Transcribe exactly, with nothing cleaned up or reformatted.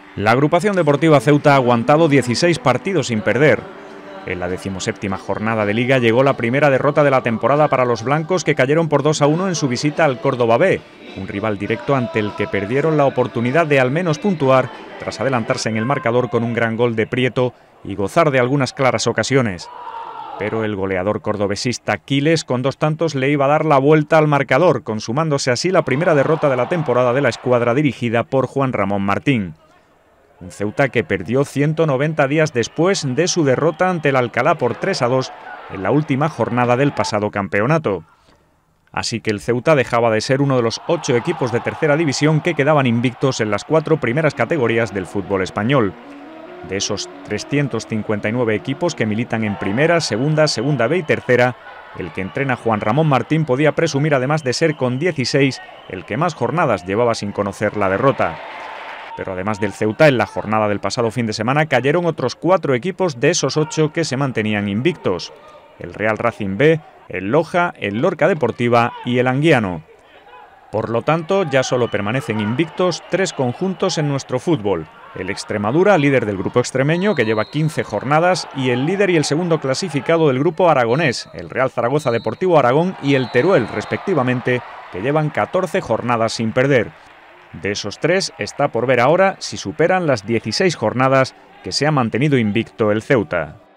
La agrupación deportiva Ceuta ha aguantado dieciséis partidos sin perder. En la decimoséptima jornada de Liga llegó la primera derrota de la temporada para los blancos, que cayeron por dos a uno en su visita al Córdoba B, un rival directo ante el que perdieron la oportunidad de al menos puntuar tras adelantarse en el marcador con un gran gol de Prieto y gozar de algunas claras ocasiones. Pero el goleador cordobesista Quiles con dos tantos le iba a dar la vuelta al marcador, consumándose así la primera derrota de la temporada de la escuadra dirigida por Juan Ramón Martín. Un Ceuta que perdió ciento noventa días después de su derrota ante el Alcalá por tres a dos en la última jornada del pasado campeonato. Así que el Ceuta dejaba de ser uno de los ocho equipos de tercera división que quedaban invictos en las cuatro primeras categorías del fútbol español. De esos trescientos cincuenta y nueve equipos que militan en primera, segunda, segunda B y tercera, el que entrena Juan Ramón Martín podía presumir, además de ser con dieciséis, el que más jornadas llevaba sin conocer la derrota. Pero además del Ceuta, en la jornada del pasado fin de semana cayeron otros cuatro equipos de esos ocho que se mantenían invictos: el Real Racing B, el Loja, el Lorca Deportiva y el Anguiano. Por lo tanto, ya solo permanecen invictos tres conjuntos en nuestro fútbol: el Extremadura, líder del grupo extremeño, que lleva quince jornadas, y el líder y el segundo clasificado del grupo aragonés, el Real Zaragoza Deportivo Aragón y el Teruel, respectivamente, que llevan catorce jornadas sin perder. De esos tres, está por ver ahora si superan las dieciséis jornadas que se ha mantenido invicto el Ceuta.